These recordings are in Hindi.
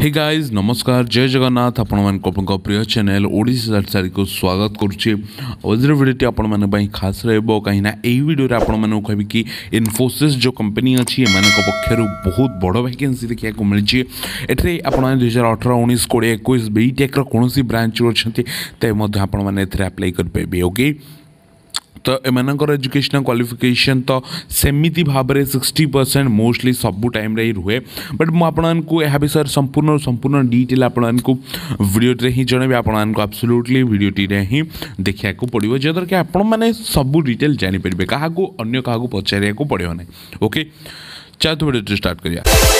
हे गाइज नमस्कार जय जगन्नाथ आपण प्रिय चैनल ओडिशा सारी को स्वागत करुच्चे। आज भिडियो आपण मैंने खास रहा कहीं यही वीडियो आपण कह कि इन्फोसिस जो कंपनी अच्छी एम पक्षर बहुत बड़ वैकेंसी देखा मिली। एटे आप 2018, 19, 20, 21 बीटेक्र कौन ब्रांच अच्छे मैंने आप्लाय करेंगे। ओके तो एमानकर एजुकेशनल क्वालिफिकेशन तो सेमिति भाव में 60% मोस्टली सबू टाइम रे रुए। बट मुझे यह विषय संपूर्ण डिटेल आपको वीडियो ही जनबी। आपको एब्सोल्युटली वीडियो ही देखा पड़ो जद्वारा कि आपण मैंने सबू डिटेल जानीपर क्या अन्य क्या पचार पड़ो ना। ओके चलो तो वीडियो स्टार्ट करिया।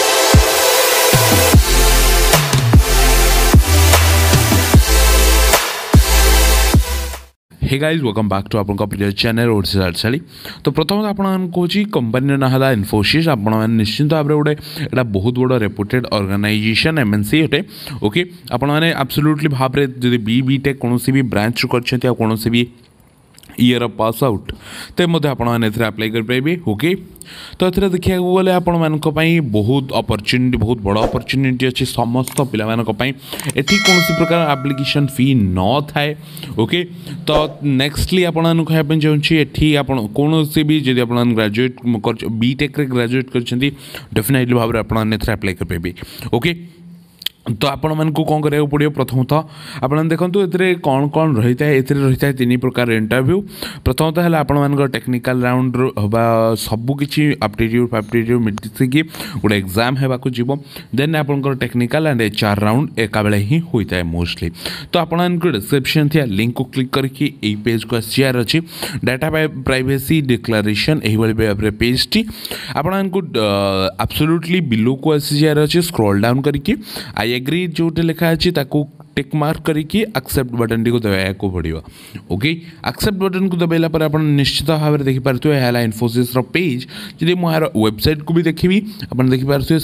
Hey guys welcome back to आपन प्रिय चैनल ओडिशा सारी। तो प्रथम आपन कौन कंपनी ना है इन्फोसिस। आप निश्चिंत भाव में गोटे बहुत बड़ रेपुटेड ऑर्गेनाइजेशन एमएनसी अटे। ओके आपण मैंने एब्सोल्युटली भाव में जब बीटेक कौन भी ब्रांच कर कौन भी ईयर ऑफ पास आउट तो मैंने आप्लाय करेंगे। ओके तो ये देखा गले आपण मानी बहुत अपॉर्चुनिटी बहुत बड़ अपॉर्चुनिटी अच्छी समस्त पाई। एटी कौन प्रकार एप्लिकेशन फी न थाए। ओके तो नेक्स्टली आपण कहना चाहिए एटी कौन भी जब आप ग्रेजुएट बीटेक ग्रेजुएट कर डेफिनेटली भाव में आपने आप्लाय करेंगे। ओके तो आपण मानक कौन करा पड़ो प्रथमतः आप देखो ये कौन कौन रही है। रही है 3 प्रकार इंटरव्यू। प्रथमतः है आपण टेक्निकल राउंड सबकि एप्टीट्यूड फैप्टीट्यूड मिटिकी गोटे एग्जाम होगा जीव। देन आपंकर टेक्निकल एंड HR राउंड एका बेले ही होता है मोस्टली। तो आपण डिस्क्रिप्शन थी लिंक को क्लिक करके यही पेज को आसार अच्छी डाटा प्राइवेसी डिक्लेरेशन यही पेज टी आपको एब्सोल्युटली बिलो को आसार अच्छे स्क्रॉल डाउन करके आई एग्री जोटे लिखा अच्छी टिक मार्क करके एक्सेप्ट बटन टी को दबाया पड़ो। ओके एक्सेप्ट बटन को दबाला पर आप निश्चित भाव में देखिपे है इन्फोसिस पेज। जब मुझे वेबसाइट को भी देखी आप देखिपे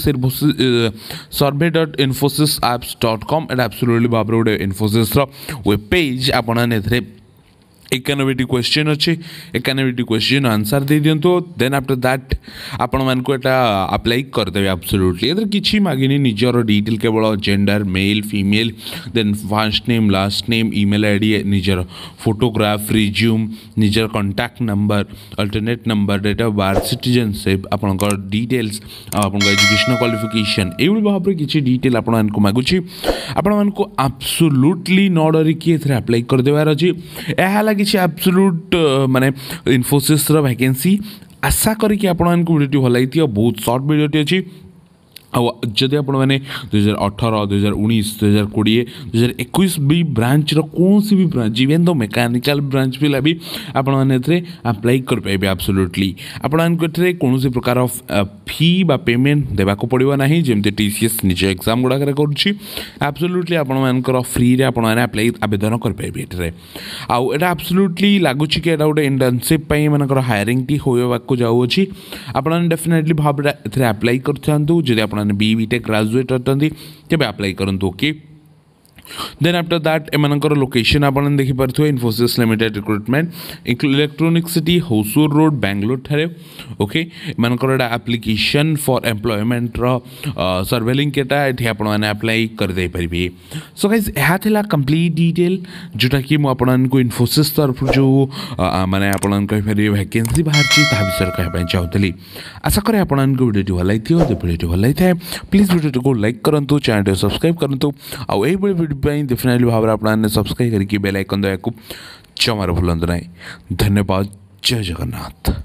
survey.infosisapps.com एट एब्सोल्युटली भाव में गोटे इन्फोसिस वेब पेज। आपने 91 क्वेश्चन अच्छे 91 क्वेश्चन आंसर दे दिंतु। देन आफ्टर दैट आपण मानक एटा अप्लाई करदे एब्सोल्युटली। इधर किसी मागिनी निजर डिटेल केवल gender male female then first name last name email ID निजर फोटोग्राफ रिज्यूम निजर contact number alternate number date of birth citizenship आपनकर डिटेल्स आपनकर एजुकेशनल क्वालिफिकेशन एवं भाव में किसी डिटेल आपण मागुची। आपण मानक एब्सोल्युटली न डरिकी एथरे अप्लाई कर देवार अछि। एहाला किसी एब्सोल्यूट माने इन्फोसिस वैकेंसी आशा करी आपको वीडियो भल लगी। बहुत सर्ट वीडियो अच्छी जदि आप 2018, 2019, 2020, 2021 भी ब्रांच कौन भी ब्रांच इवेन तो मेकानिकल ब्रांच पिला भी आपने आप्लाय कर पाए एब्सोल्युटली। आपको कौन प्रकार फी बा पेमेंट देवाक पड़ो ना जमी TCS निज एग्जाम गुड़ाक एब्सोल्युटली आपर फ्री रे आपने आप्लाय आवेदन कर पाए। आउ एटा एब्सोल्युटली लगुच कि गोटे इंटर्नशिप मानकर हायरिंग टी होवाक जाऊँगी। आपने डेफिनेटली भाव में आप्लाय कर बीटेक ग्रेजुएट अटंती तेज अप्लाई करंतु। ओके देन आफ्टर दैट एमानकर लोकेशन आप देखिपे Infosys limited recruitment electronic city Hosur road Bangalore ठारे। ओके एमानकर एप्लिकेशन फॉर एम्प्लॉयमेंट सर्वेलिंग केटा ये आपने अप्लाई कर दे पारे। सो गाइज यह था कंप्लीट डिटेल जोटा कि मुझे इन्फोसिस तरफ जो माने आपन कहीपर वैकेंसी बाहर विषय कहना चाहूली। आशा करें आपको वीडियो भल लगी। जो वीडियो भल लगी है प्लीज वीडियो को लाइक करूँ चैनल सब्सक्राइब करूँ आउ डेफिनेटली भाव में आपने सब्सक्राइब करके बेल आइकन दबाक जमार भूलु ना। धन्यवाद जय जगन्नाथ।